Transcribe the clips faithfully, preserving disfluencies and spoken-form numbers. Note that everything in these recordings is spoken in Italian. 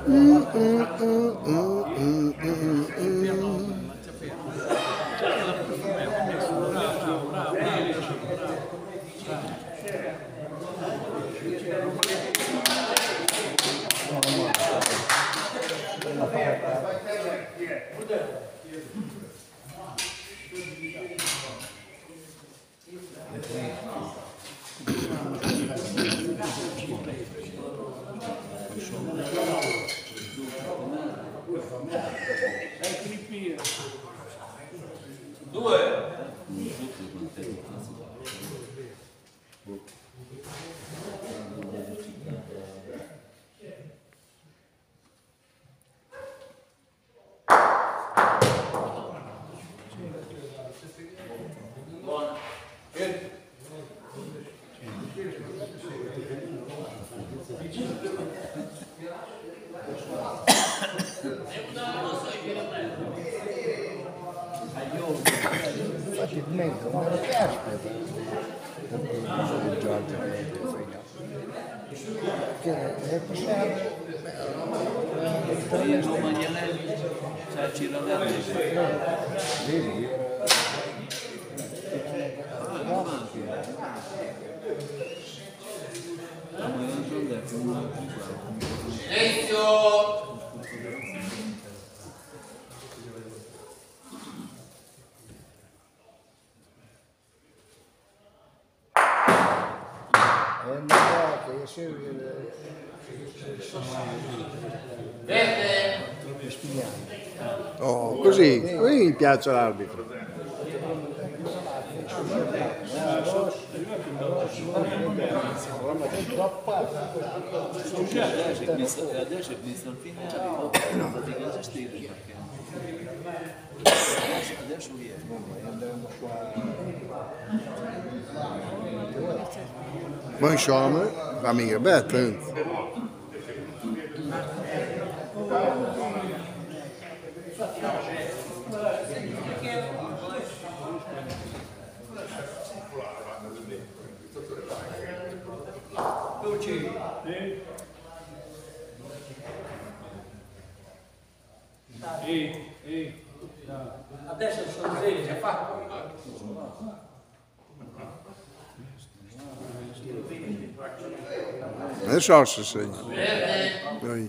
Facilmente, non me lo piace il Giorgio che è passato il Romagnanelli cioè Ciranelli vedi silenzio. Oh, così, così mi piace l'arbitro. Adesso è visto il finale, dopo la fatica a gestire perché adesso viene. Maar inshallah, va mica bene. Ehi, ehi. Adesso sono svegli, già fatto. Adesso si segna. Noi.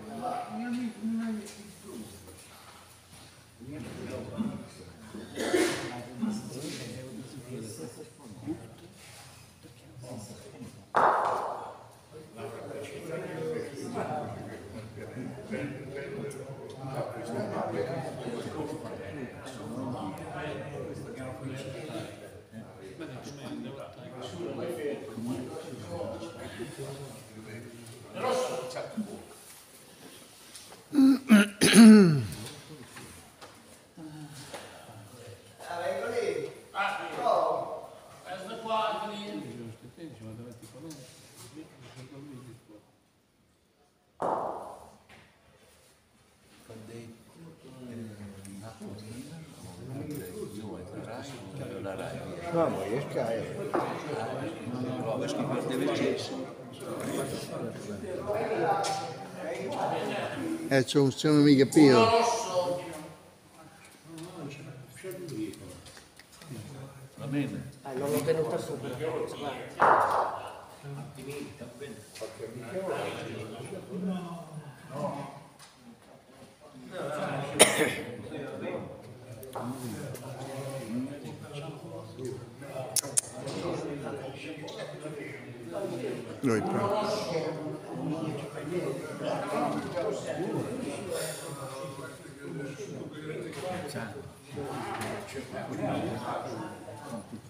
No, ma riesco a... Prova a scrivere velocissimo. Eh, c'è un sono mica pieno. Va bene? Ah, non l'ho venuta subito. Noi però. Ciao.